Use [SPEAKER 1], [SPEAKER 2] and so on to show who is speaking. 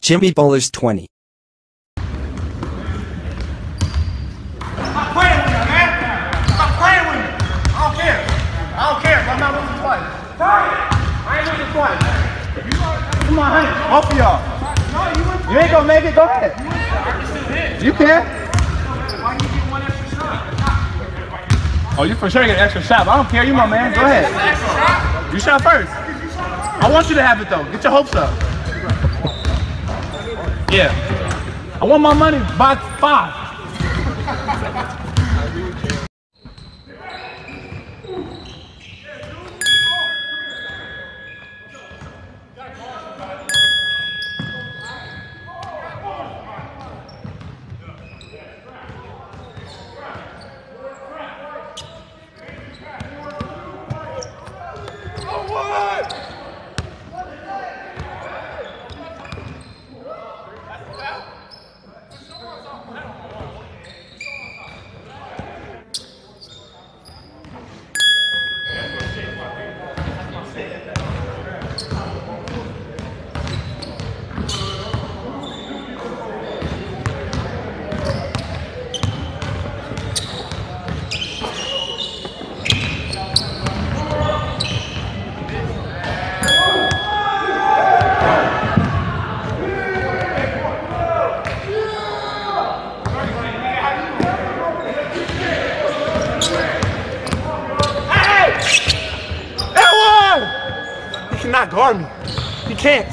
[SPEAKER 1] Jimmy Bowlers 20.
[SPEAKER 2] Stop playing with me, man. Stop playing with me. I don't care. I don't care if I'm not losing twice. Sorry. I ain't losing twice. Come on, honey. Both of y'all. You ain't gonna make it? Go ahead. You can. Why you get one extra shot? Oh, you for sure get an extra shot. I don't care. You my man. Go ahead. You shot first. I want you to have it though. Get your hopes up. Yeah. I want my money by 5. Cannot guard me. He can't.